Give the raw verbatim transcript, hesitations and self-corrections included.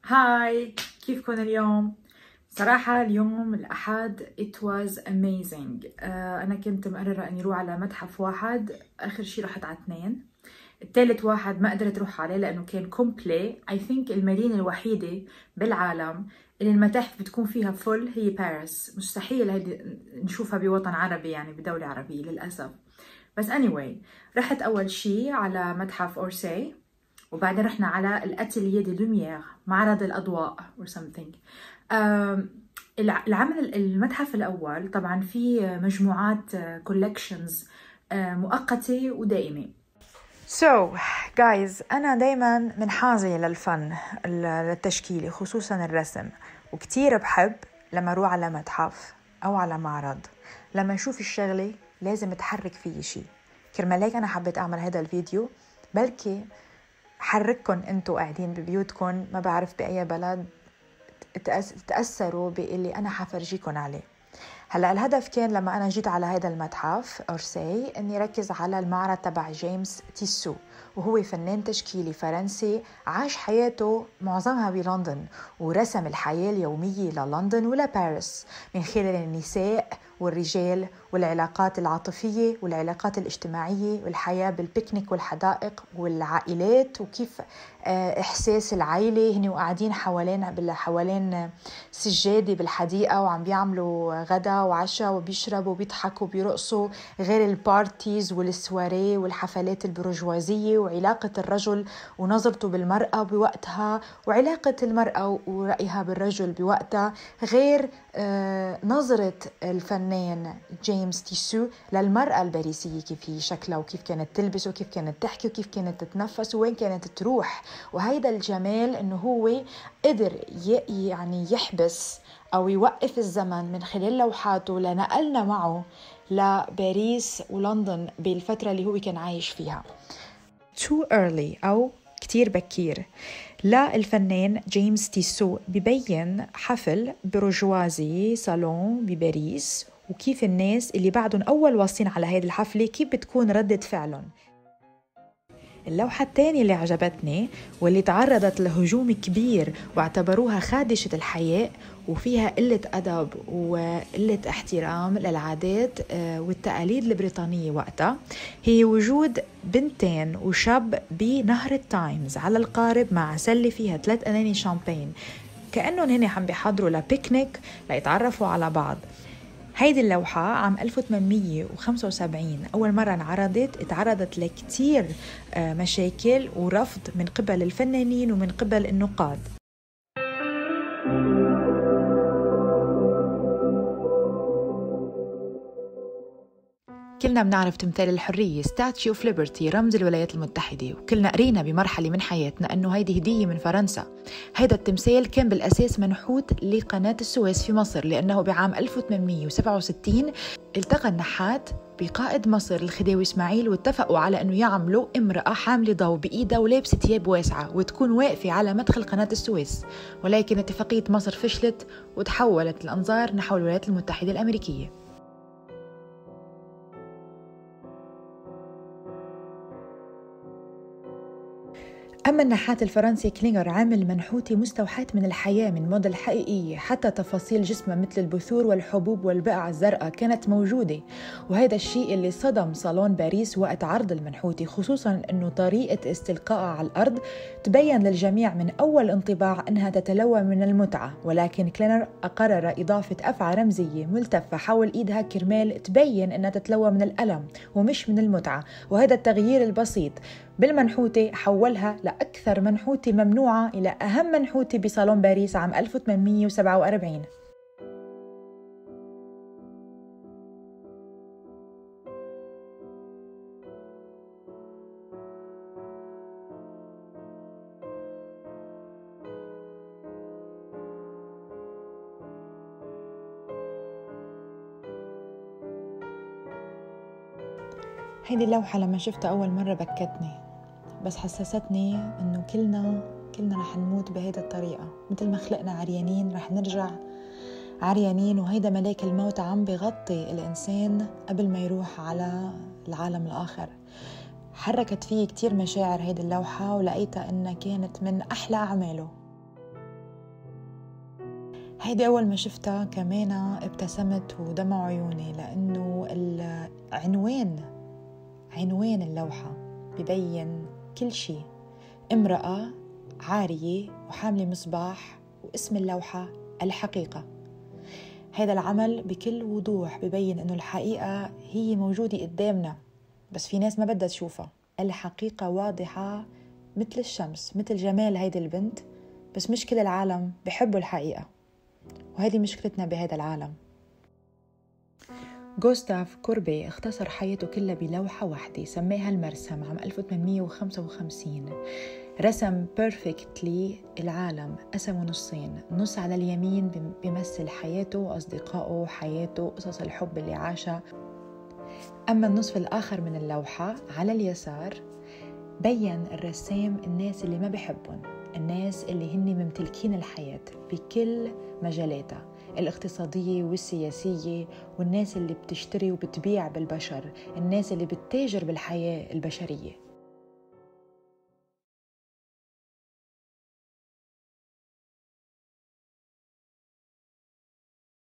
هاي، كيفكن اليوم؟ صراحة اليوم الأحد it was amazing. آه أنا كنت مقررة إني أروح على متحف واحد، آخر شي رحت على اثنين. الثالث واحد ما قدرت أروح عليه لأنه كان كومبلي. I think المدينة الوحيدة بالعالم اللي المتاحف بتكون فيها فل هي باريس. مستحيل هيدي نشوفها بوطن عربي، يعني بدولة عربية للأسف. بس anyway، رحت أول شي على متحف أورسي، وبعدين رحنا على الاتيليه دي لوميير، معرض الاضواء or something. العمل المتحف الاول طبعا في مجموعات كولكشنز مؤقته ودائمه. So guys، انا دايما منحازه للفن للتشكيلي، خصوصا الرسم، وكتير بحب لما اروح على متحف او على معرض لما اشوف الشغله لازم اتحرك فيه شيء. كرمال هيك انا حبيت اعمل هذا الفيديو، بلكي حرككن انتو قاعدين ببيوتكن، ما بعرف بأي بلد تأثروا باللي أنا حفرجيكن عليه. هلأ الهدف كان لما أنا جيت على هذا المتحف أورسي إني ركز على المعرض تبع جيمس تيسو، وهو فنان تشكيلي فرنسي عاش حياته معظمها بلندن، ورسم الحياة اليومية للندن ولا باريس من خلال النساء والرجال والعلاقات العاطفية والعلاقات الاجتماعية والحياة بالبيكنيك والحدائق والعائلات، وكيف إحساس العائلة هني وقاعدين حوالين حوالين سجادة بالحديقة وعم بيعملوا غدا وعشاء وبيشربوا وبيضحكوا وبيرقصوا، غير البارتيز والسواري والحفلات البرجوازية، وعلاقة الرجل ونظرته بالمرأة بوقتها، وعلاقة المرأة ورأيها بالرجل بوقتها، غير نظرة الفنان جيمس تيسو للمرأة الباريسية، كيف هي شكلها وكيف كانت تلبس وكيف كانت تحكي وكيف كانت تتنفس وين كانت تروح. وهيدا الجمال انه هو قدر يعني يحبس او يوقف الزمن من خلال لوحاته لنقلنا معه لباريس ولندن بالفترة اللي هو كان عايش فيها. too early أو كتير بكير للفنان جيمس تيسو ببين حفل برجوازي صالون بباريس، وكيف الناس اللي بعدهم أول واصلين على هذه الحفلة كيف بتكون ردة فعلهم. اللوحة الثانية اللي عجبتني واللي تعرضت لهجوم كبير واعتبروها خادشة الحياء وفيها قلة أدب وقلة احترام للعادات والتقاليد البريطانية وقتها، هي وجود بنتين وشاب بنهر التايمز على القارب مع سلة فيها ثلاث أناني شامبين، كأنهم هن عم بيحضروا لبيكنيك ليتعرفوا على بعض. هيدي اللوحة عام ألف وثمانمية وخمسة وسبعين أول مرة انعرضت، اتعرضت لكتير مشاكل ورفض من قبل الفنانين ومن قبل النقاد. كلنا بنعرف تمثال الحرية ستاتيو اوف ليبرتي رمز الولايات المتحدة، وكلنا قرينا بمرحلة من حياتنا أنه هيدي هدية من فرنسا. هيدا التمثال كان بالأساس منحوت لقناة السويس في مصر، لأنه بعام ألف وثمانمية وسبعة وستين التقى النحات بقائد مصر الخديوي إسماعيل، واتفقوا على أنه يعملوا امرأة حاملة ضوء بإيدها ولابسة ثياب واسعة وتكون واقفة على مدخل قناة السويس، ولكن اتفاقية مصر فشلت وتحولت الأنظار نحو الولايات المتحدة الأمريكية. أما النحات الفرنسي كلينغر عامل منحوتة مستوحاة من الحياة من موديل حقيقية، حتى تفاصيل جسمه مثل البثور والحبوب والبقع الزرقاء كانت موجودة، وهذا الشيء اللي صدم صالون باريس وقت عرض المنحوتة، خصوصاً أنه طريقة استلقائها على الأرض تبين للجميع من أول انطباع أنها تتلوى من المتعة، ولكن كلينغر قرر إضافة أفعى رمزية ملتفة حول إيدها كرمال تبين أنها تتلوى من الألم ومش من المتعة، وهذا التغيير البسيط بالمنحوتة حولها لأكثر منحوتة ممنوعة إلى أهم منحوتة بصالون باريس عام ألف وثمانمية وسبعة وأربعين. هيدي اللوحة لما شفتها أول مرة بكتني، بس حسستني إنه كلنا كلنا رح نموت بهيدا الطريقة، مثل ما خلقنا عريانين رح نرجع عريانين، وهيدا ملاك الموت عم بغطي الإنسان قبل ما يروح على العالم الآخر. حركت فيه كتير مشاعر هيدي اللوحة، ولقيتها إنها كانت من أحلى أعماله. هيدي أول ما شفتها كمان ابتسمت ودمع عيوني، لأنه العنوان عنوان اللوحة ببين كل شيء. امرأة عارية وحاملة مصباح، واسم اللوحة الحقيقة. هذا العمل بكل وضوح ببين أنه الحقيقة هي موجودة قدامنا، بس في ناس ما بدها تشوفها. الحقيقة واضحة مثل الشمس، مثل جمال هيدي البنت، بس مش كل العالم بيحبوا الحقيقة، وهذه مشكلتنا بهذا العالم. غوستاف كوربي اختصر حياته كلها بلوحة واحدة سماها المرسم عام ألف وثمانمية وخمسة وخمسين. رسم بيرفكتلي العالم، قسمه نصين، نص على اليمين بيمثل حياته وأصدقائه وحياته وقصص الحب اللي عاشها، أما النصف الآخر من اللوحة على اليسار بيّن الرسام الناس اللي ما بيحبون، الناس اللي هن ممتلكين الحياة بكل مجالاتها الاقتصادية والسياسية، والناس اللي بتشتري وبتبيع بالبشر، الناس اللي بتتاجر بالحياة البشرية.